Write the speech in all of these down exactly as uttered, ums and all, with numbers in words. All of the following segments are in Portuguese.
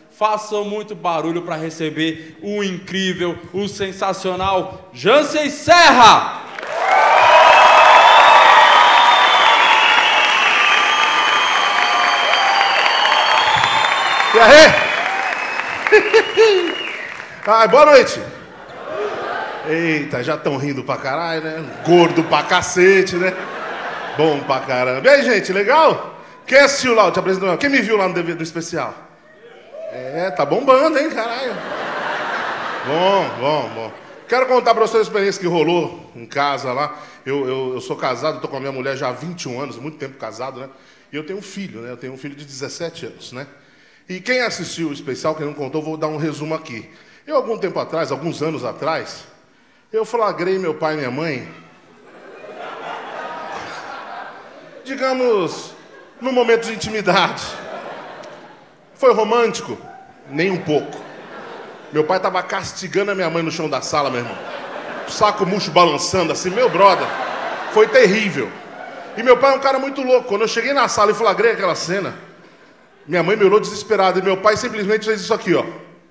façam muito barulho para receber o incrível, o sensacional Jansen Serra! E aí? Ai, boa noite. Eita, já estão rindo pra caralho, né? Gordo pra cacete, né? Bom pra caramba. E aí, gente, legal? Quem assistiu lá? Eu te apresento. Quem me viu lá no D V D do especial? É, tá bombando, hein, caralho? Bom, bom, bom. Quero contar pra vocês a experiência que rolou em casa lá. Eu, eu, eu sou casado, tô com a minha mulher já há vinte e um anos, muito tempo casado, né? E eu tenho um filho, né? Eu tenho um filho de dezessete anos, né? E quem assistiu o especial, quem não contou, vou dar um resumo aqui. Eu, algum tempo atrás, alguns anos atrás, eu flagrei meu pai e minha mãe, digamos, num momento de intimidade. Foi romântico? Nem um pouco. Meu pai estava castigando a minha mãe no chão da sala, meu irmão. O saco murcho balançando assim, meu brother. Foi terrível. E meu pai é um cara muito louco. Quando eu cheguei na sala e flagrei aquela cena, minha mãe me olhou desesperada e meu pai simplesmente fez isso aqui, ó.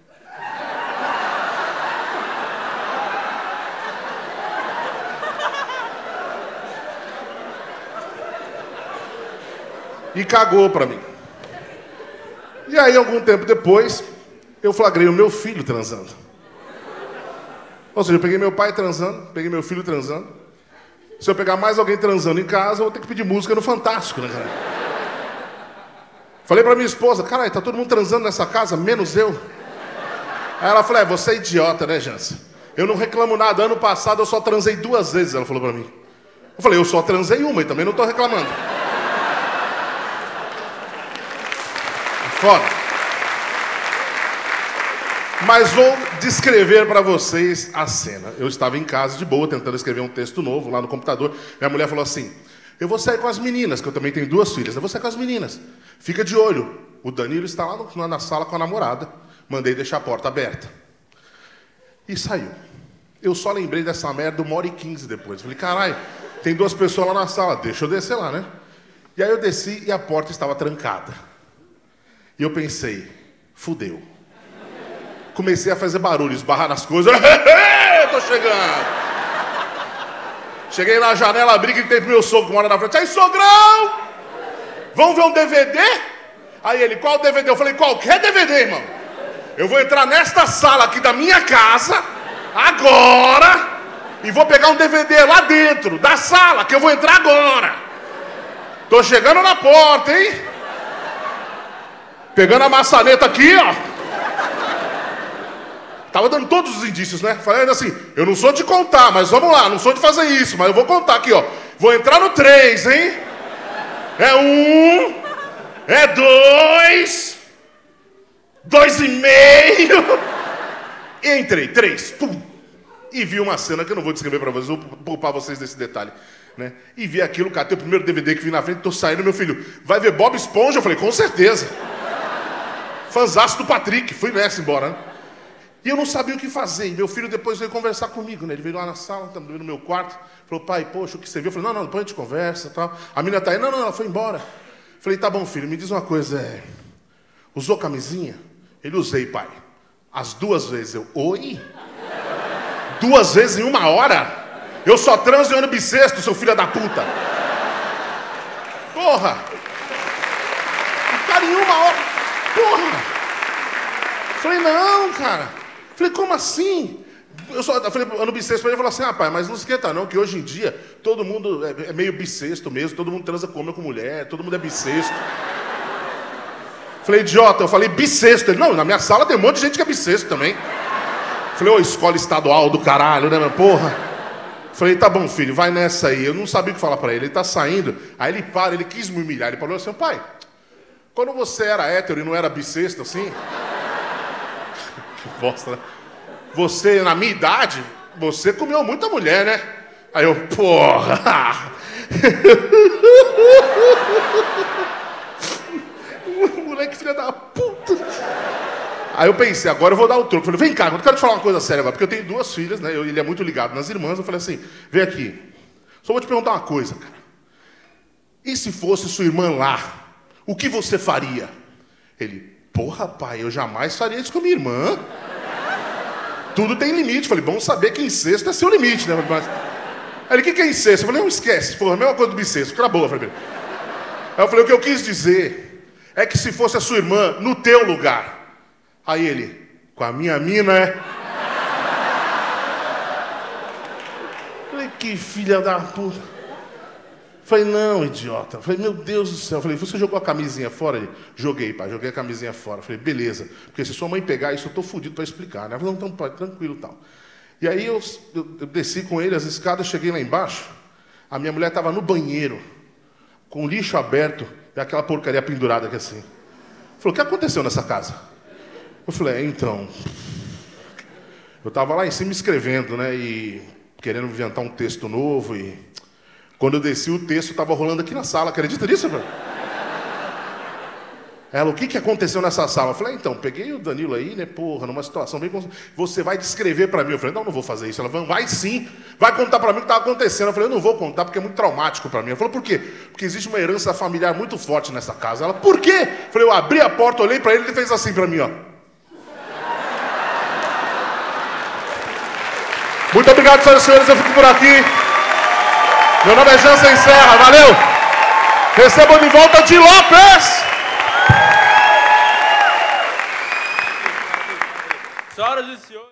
E cagou pra mim. E aí, algum tempo depois, eu flagrei o meu filho transando. Ou seja, eu peguei meu pai transando, peguei meu filho transando. Se eu pegar mais alguém transando em casa, eu vou ter que pedir música no Fantástico, né, cara? Falei pra minha esposa, caralho, tá todo mundo transando nessa casa, menos eu. Aí ela falou, é, você é idiota, né, Jansen? Eu não reclamo nada, ano passado eu só transei duas vezes, ela falou pra mim. Eu falei, eu só transei uma e também não tô reclamando. Foda. Mas vou descrever para vocês a cena. Eu estava em casa de boa, tentando escrever um texto novo lá no computador. Minha mulher falou assim, eu vou sair com as meninas, que eu também tenho duas filhas. Eu vou sair com as meninas. Fica de olho. O Danilo está lá no, na sala com a namorada. Mandei deixar a porta aberta. E saiu. Eu só lembrei dessa merda uma hora e quinze depois. Falei, caralho, tem duas pessoas lá na sala. Deixa eu descer lá, né? E aí eu desci e a porta estava trancada. E eu pensei, fudeu. Comecei a fazer barulho, esbarrar nas coisas. Tô chegando. Cheguei na janela, abri e gritei pro meu sogro que mora na frente. Aí, sogrão! Vamos ver um D V D? Aí ele, qual D V D? Eu falei, qualquer D V D, irmão. Eu vou entrar nesta sala aqui da minha casa, agora, e vou pegar um D V D lá dentro, da sala, que eu vou entrar agora. Tô chegando na porta, hein? Pegando a maçaneta aqui, ó. Tava dando todos os indícios, né? Falando assim, eu não sou de contar, mas vamos lá, não sou de fazer isso, mas eu vou contar aqui, ó. Vou entrar no três, hein? É um, é dois, dois e meio. E entrei, três, pum. E vi uma cena que eu não vou descrever pra vocês, vou poupar vocês desse detalhe, né? E vi aquilo, catei o primeiro D V D que vi na frente, tô saindo, meu filho, vai ver Bob Esponja? Eu falei, com certeza. Fanzaço do Patrick, fui nessa embora, né? E eu não sabia o que fazer. E meu filho depois veio conversar comigo, né? Ele veio lá na sala, no meu quarto, falou, pai, poxa, o que você viu? Eu falei, não, não, depois a gente conversa e tal. A menina tá aí, não, não, ela foi embora. Eu falei, tá bom, filho, me diz uma coisa, é... usou camisinha? Ele, usei, pai. As duas vezes. Eu, oi? Duas vezes em uma hora? Eu só transo em ano bissexto, seu filho da puta. Porra! O cara em uma hora... Porra! Falei, não, cara. Falei, como assim? Eu só eu falei ano bissexto pra ele, falou assim, ah, pai, mas não esquenta não, que hoje em dia todo mundo é, é meio bissexto mesmo, todo mundo transa com homem com mulher, todo mundo é bissexto. Falei, idiota, eu falei bissexto. Ele, não, na minha sala tem um monte de gente que é bissexto também. Falei, ô, escola estadual do caralho, né, minha porra? Falei, tá bom, filho, vai nessa aí. Eu não sabia o que falar pra ele, ele tá saindo. Aí ele para, ele quis me humilhar, ele falou assim, pai, quando você era hétero e não era bissexto, assim... Que bosta, né? Você, na minha idade, você comeu muita mulher, né? Aí eu, porra! Moleque, filha da puta! Aí eu pensei, agora eu vou dar o troco. Falei, vem cá, eu quero te falar uma coisa séria agora, porque eu tenho duas filhas, né? Eu, ele é muito ligado nas irmãs. Eu falei assim, vem aqui. Só vou te perguntar uma coisa, cara. E se fosse sua irmã lá, o que você faria? Ele, porra, pai, eu jamais faria isso com a minha irmã. Tudo tem limite. Falei, bom saber que incesto é seu limite, né? Mas... Aí ele, o que, que é incesto? Eu falei, não esquece, porra, a mesma coisa do incesto, fica na boa. Falei, aí eu falei, o que eu quis dizer é que se fosse a sua irmã no teu lugar. Aí ele, com a minha mina, é... Falei, que filha da puta. Falei, não, idiota. Falei, meu Deus do céu. Falei, você jogou a camisinha fora? Ele, joguei, pai, joguei a camisinha fora. Falei, beleza, porque se sua mãe pegar isso, eu tô fudido pra explicar, né? Falei, não, então, pai, tranquilo e tal. E aí eu, eu, eu desci com ele as escadas, cheguei lá embaixo, a minha mulher estava no banheiro, com o lixo aberto e aquela porcaria pendurada aqui assim. Falou, o que aconteceu nessa casa? Eu falei, é, então... Eu estava lá em cima escrevendo, né, e querendo inventar um texto novo, e quando eu desci o texto estava rolando aqui na sala, acredita nisso, mano? Ela, o que, que aconteceu nessa sala? Eu falei, então, peguei o Danilo aí, né, porra, numa situação bem... Você vai descrever pra mim. Eu falei, não, não vou fazer isso. Ela falou, vai sim, vai contar pra mim o que estava acontecendo. Eu falei, eu não vou contar porque é muito traumático pra mim. Ela falou, por quê? Porque existe uma herança familiar muito forte nessa casa. Ela, por quê? Eu falei, eu abri a porta, olhei pra ele e ele fez assim pra mim, ó. Muito obrigado, senhoras e senhores, eu fico por aqui. Meu nome é Jansen Serra, valeu! Recebam de volta de Lopes! Senhoras e senhores...